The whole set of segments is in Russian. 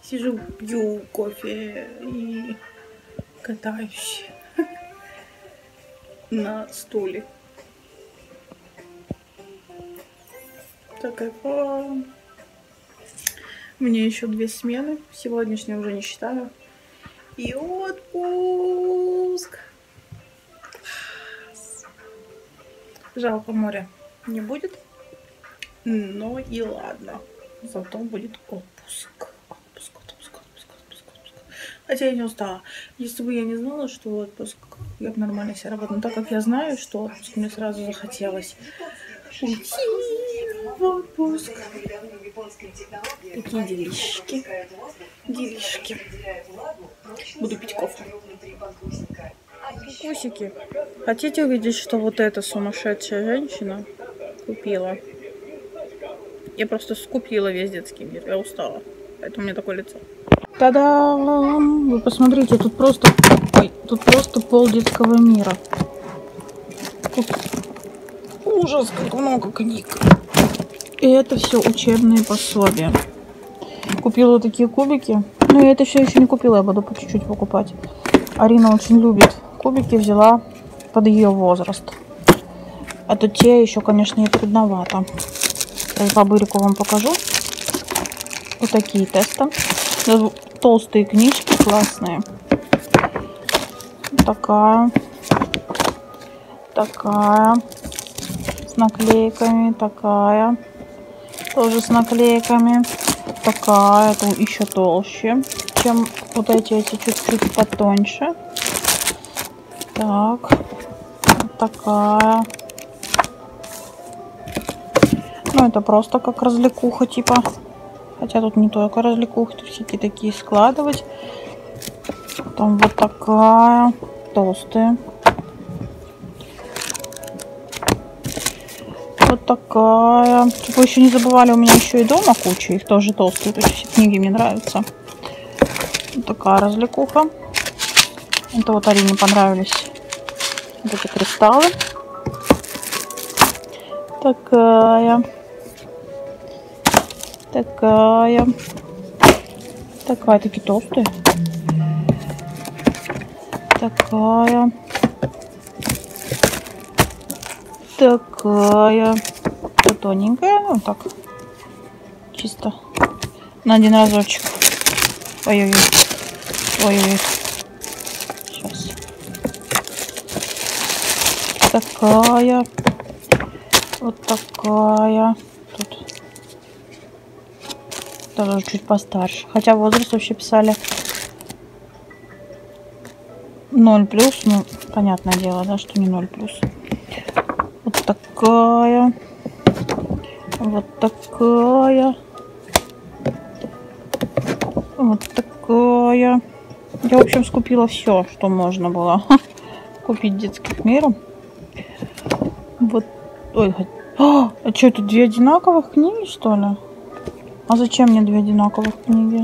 Сижу, пью кофе и катаюсь на стуле. Так, мне еще 2 смены. Сегодняшнюю уже не считаю. И отпуск. Жалко, моря не будет. Но и ладно. Зато будет отпуск. Хотя я не устала. Если бы я не знала, что отпуск, я бы нормально себя работала. Но так как я знаю, что отпуск, мне сразу захотелось уйти в отпуск. Такие делишки. Буду пить кофе. Кукусики. Хотите увидеть, что вот эта сумасшедшая женщина купила? Я просто скупила весь детский мир. Я устала. Поэтому у меня такое лицо. Та-дам! Вы посмотрите, тут просто... Ой, тут просто пол детского мира. Тут ужас, как много книг. И это все учебные пособия. Купила вот такие кубики. Ну, я это все еще не купила, я буду по чуть-чуть покупать. Арина очень любит кубики, взяла под ее возраст. А то те еще, конечно, ей трудновато. Сейчас по бырику вам покажу. Вот такие тесты. Толстые книжки, классные. Такая. С наклейками. Такая. Тоже с наклейками. Такая. Это еще толще, чем вот эти чуть-чуть потоньше. Так. Вот такая. Ну, это просто как развлекуха, типа. Хотя тут не только развлекуха, тут всякие такие складывать. Потом вот такая. Толстая. Вот такая. Чтобы вы еще не забывали, у меня еще и дома куча. Их тоже толстые. То есть все книги мне нравятся. Вот такая развлекуха. Это вот Арине понравились. Вот эти кристаллы. Такая. Такие толстые. Такая. Тоненькая. Ну так. Чисто на один разочек. Ой-ой-ой. Сейчас. Такая. Вот такая. Тут. Тоже чуть постарше. Хотя возраст вообще писали 0+. Ну, понятное дело, да, что не 0+. Вот такая. Вот такая. Вот такая. Я, в общем, скупила все, что можно было купить детских миров. Вот. Ой, а что, это 2 одинаковых книги, что ли? А зачем мне 2 одинаковых книги?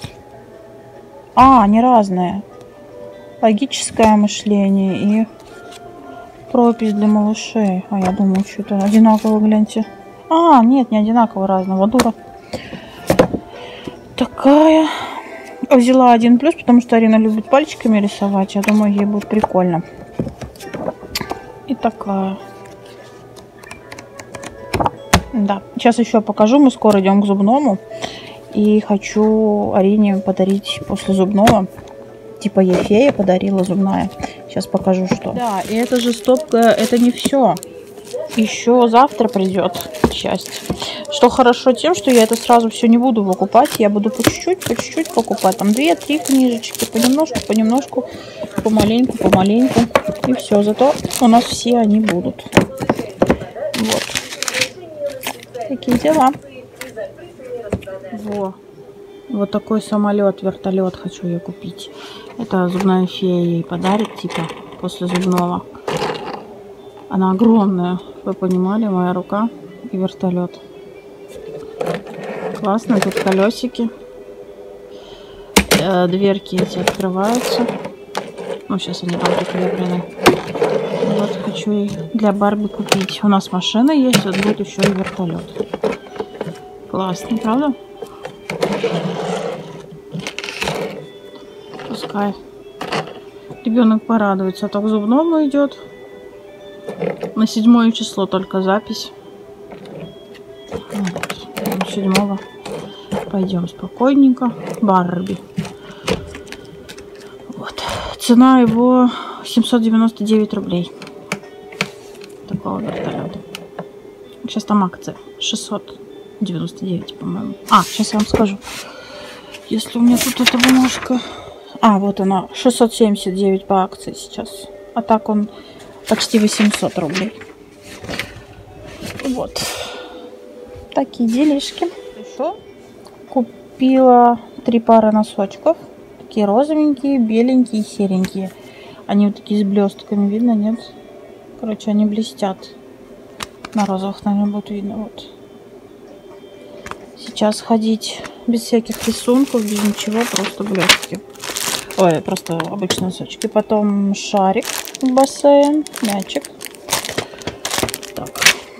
А, они разные. Логическое мышление и пропись для малышей. А я думаю, что это одинаково, гляньте. А, нет, не одинаково, разного. Дура. Такая. Взяла 1+, потому что Арина любит пальчиками рисовать. Я думаю, ей будет прикольно. И такая. Да, сейчас еще покажу. Мы скоро идем к зубному. И хочу Арине подарить после зубного. Типа ей фея подарила зубная. Сейчас покажу, что. Да, и это же стопка, это не все. Еще завтра придет часть. Что хорошо тем, что я это сразу все не буду выкупать. Я буду по чуть-чуть покупать. Там 2-3 книжечки. Понемножку, помаленьку. И все. Зато у нас все они будут. Вот. Такие дела. Вот такой самолет, вертолет хочу я купить. Это зубная фея ей подарит, типа, после зубного. Она огромная, вы понимали, моя рука и вертолет. Классно, тут колесики. Дверки эти открываются. Ну, сейчас они там прикреплены. Вот хочу ей для Барби купить. У нас машина есть, вот будет еще и вертолет. Классно, правда? такая. Ребенок порадуется. А так к зубному идет. На 7 число только запись. Вот. 7 пойдем спокойненько. Барби. Вот. Цена его 799 рублей. Такого вертолета. Сейчас там акция. 699, по-моему. А, сейчас я вам скажу. Если у меня тут эта бумажка... А, вот она. 679 по акции сейчас. А так он почти 800 рублей. Вот. Такие делишки. Еще купила 3 пары носочков. Такие розовенькие, беленькие и серенькие. Они вот такие с блестками. Видно, нет? Короче, они блестят. На розовых, наверное, будет видно. Вот. Сейчас ходить без всяких рисунков, без ничего, просто блестки. Ой, просто обычные носочки. Потом шарик в бассейн, мячик. Так.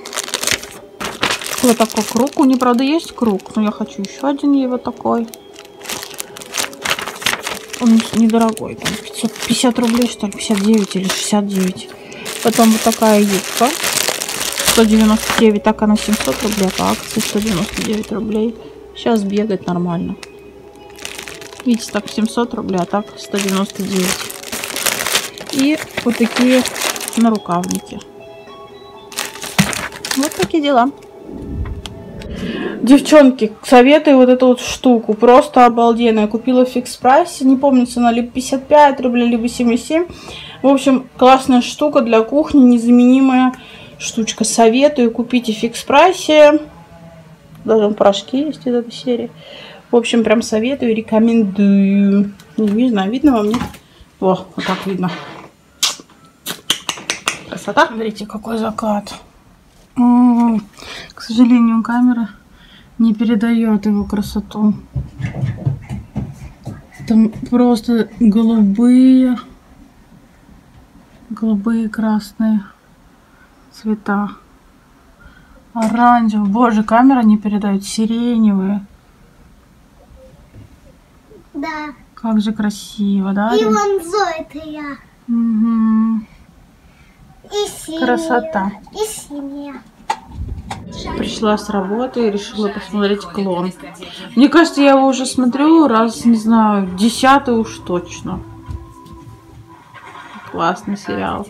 Вот такой круг. У нее, правда, есть круг, но я хочу еще один ей вот такой. Он недорогой, там 550 рублей, что ли, 59 или 69. Потом вот такая юбка. 199, так она 700 рублей, по акции 199 рублей. Сейчас бегать нормально. Видите, так 700 рублей, а так 199. И вот такие нарукавники. Вот такие дела. Девчонки, советую вот эту вот штуку. Просто обалденная. Купила в фикс прайсе. Не помню, цена либо 55 рублей, либо 77. В общем, классная штука для кухни, незаменимая штучка. Советую, купите в фикс прайсе. Даже порошки есть из этой серии. В общем, прям советую, рекомендую. Не знаю, видно вам, нет? О, вот так видно. Красота. Смотрите, какой закат. К сожалению, камера не передает его красоту. Там просто голубые, красные цвета. Оранжевый. Боже, камера не передает. Сиреневые. Да. Как же красиво, да? И вон это я. Угу. И синяя. Красота. И синяя. Пришла с работы и решила посмотреть «Клон». Мне кажется, я его уже смотрю раз, не знаю, 10-й уж точно. Классный сериал.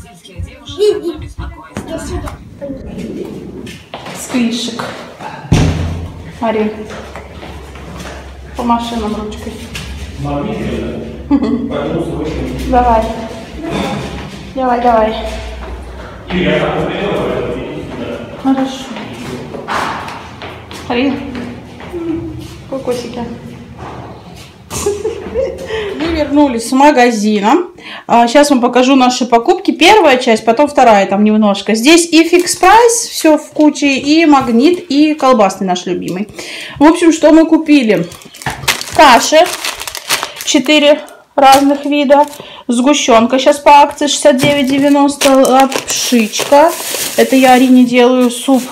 Сквишек. Смотри. По машинам ручкой. Давай. Давай. Хорошо. Смотри. Кокосики. Мы вернулись с магазина. Сейчас вам покажу наши покупки. Первая часть, потом вторая, там немножко. Здесь и фикс прайс, все в куче, и магнит, и колбасный наш любимый. В общем, что мы купили? Каши 4 разных вида. Сгущенка сейчас по акции 69,90. Лапшичка. Это я Арине делаю суп.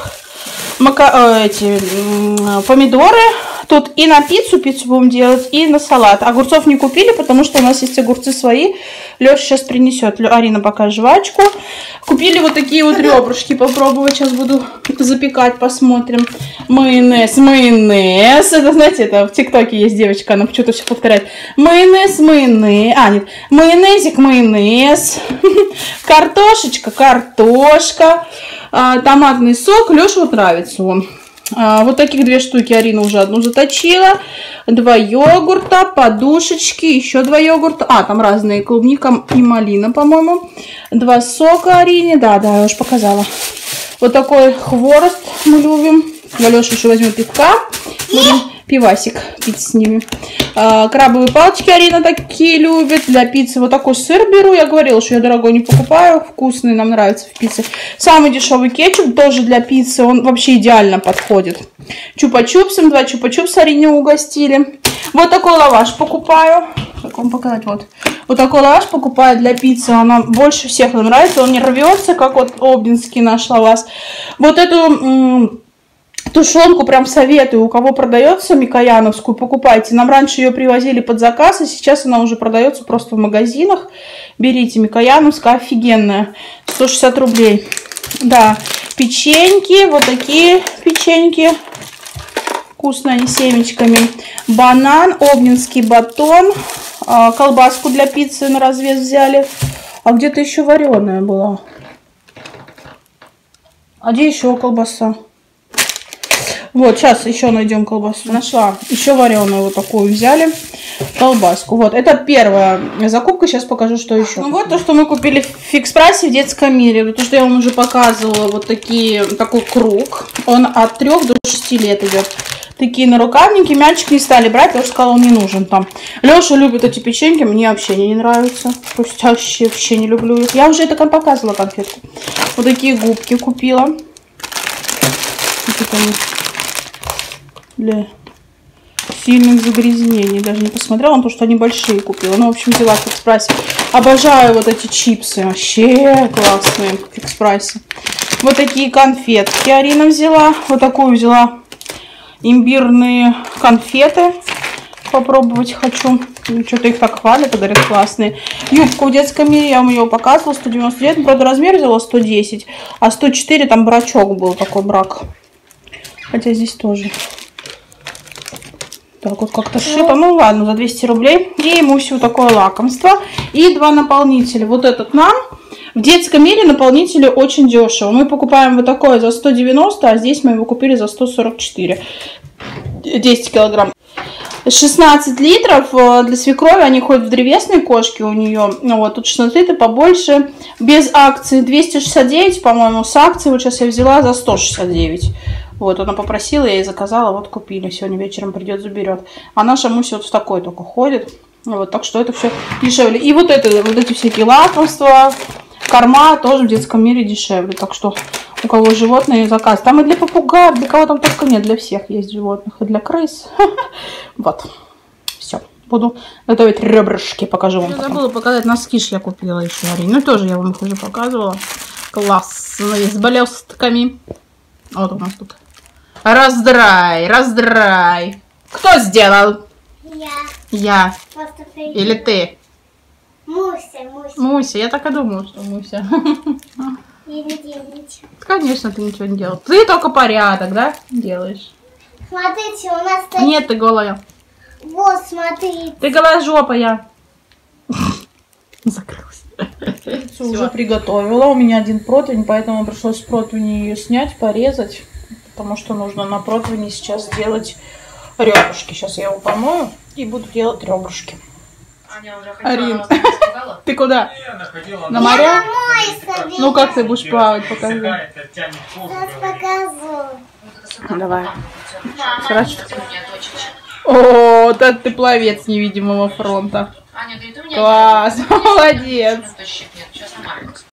Помидоры. Тут и на пиццу будем делать, и на салат. Огурцов не купили, потому что у нас есть огурцы свои. Леша сейчас принесет. Арина пока жвачку. Купили вот такие вот ребрышки. Попробовать. Сейчас буду запекать, посмотрим. Майонез. Это, знаете, это в ТикТоке есть девочка, она почему-то все повторяет. Майонез. А, нет. Майонез. Картошка. Томатный сок. Леше вот нравится он. Вот таких 2 штуки. Арина уже одну заточила. 2 йогурта, подушечки, еще 2 йогурта. Там разные, клубника и малина, по-моему. 2 сока Арине. Да, я уже показала. Вот такой хворост мы любим. Леша еще возьмет пивка. Будем пивасик пить с ними. Крабовые палочки Арина такие любит. Для пиццы вот такой сыр беру. Я говорила, что я дорогой не покупаю. Вкусный, нам нравится в пицце. Самый дешевый кетчуп тоже для пиццы. Он вообще идеально подходит. Чупа-чупсом. 2 чупа-чупса Арине угостили. Вот такой лаваш покупаю. Как вам показать? Вот такой лаваш покупаю для пиццы. Она больше всех нравится. Он не рвется, как вот обдинский наш лаваш. Вот эту Тушенку прям советую. У кого продается микояновскую, покупайте. Нам раньше ее привозили под заказ, и сейчас она уже продается просто в магазинах. Берите, микояновская офигенная. 160 рублей. Да, печеньки, вот такие печеньки. Вкусные они, с семечками. Банан, обнинский батон. Колбаску для пиццы на развес взяли. А где-то еще вареная была. А где еще колбаса? Вот, сейчас еще найдем колбасу. Нашла. Еще вареную вот такую взяли. Колбаску. Вот, это первая закупка. Сейчас покажу, что еще. Ну вот то, что мы купили в фикс-прайсе в детском мире. То, что я вам уже показывала. Вот такой круг. Он от 3 до 6 лет идет. Такие нарукавники. Мячик не стали брать, потому что сказал, он не нужен там. Леша любит эти печеньки. Мне вообще они не нравятся. Хрустящие. Вообще не люблю их. Я уже это показывала конфетку. Вот такие губки купила. Для сильных загрязнений. Даже не посмотрела на то, что они большие купила. Ну, в общем, взяла в фикс-прайсе. Обожаю вот эти чипсы. Вообще классные в фикс-прайсе. Вот такие конфетки Арина взяла. Вот такую взяла. Имбирные конфеты. Попробовать хочу. Что-то их так хвалят, говорят, классные. Юбку в детском мире я вам ее показывала. 199. Правда, размер взяла 110. А 104 там брачок был. Такой брак. Хотя здесь тоже. Так, вот как-то шито. Ну ладно, за 200 рублей. И ему все такое лакомство. И 2 наполнителя. Вот этот нам. В детском мире наполнители очень дешево. Мы покупаем вот такое за 190, а здесь мы его купили за 144. 10 килограмм. 16 литров для свекрови. Они ходят в древесной кошке у нее. Ну, вот тут 16 литров побольше. Без акции 269, по-моему. С акцией вот сейчас я взяла за 169. Вот, она попросила, я ей заказала, вот купили. Сегодня вечером придет, заберет. А наша Муся вот в такой только ходит. Вот, так что это все дешевле. И вот эти всякие лакомства, корма тоже в детском мире дешевле. Так что у кого животные, заказ. Там и для попугаев, для кого там только нет, для всех есть животных. И для крыс. Вот. Все. Буду готовить ребрышки, покажу вам. Забыла показать, носки я купила еще, Арине. Ну, тоже я вам их уже показывала. Классные, с блестками. Вот у нас тут. Раздрай, раздрай. Кто сделал? Я. Или ты? Муся. Муся, я так и думала, что Муся. Я не делаю ничего. Конечно, ты ничего не делал. Ты только порядок, да, делаешь? Смотрите, у нас... Нет, ты голая. Вот, смотрите. Ты голожопая. Закрылась. Уже приготовила. У меня один противень, поэтому пришлось с противня ее снять, порезать. Потому что нужно на противне сейчас делать ребрышки. Сейчас я его помою и буду делать ребрышки. Аня уже хотела, Арин, ты куда? На Я моря? домой собираюсь. Ну как ты будешь плавать, покажи. Сейчас покажу. Давай. Хорошо. О, так ты пловец невидимого фронта. Аня говорит, у меня Класс, молодец. щит нет.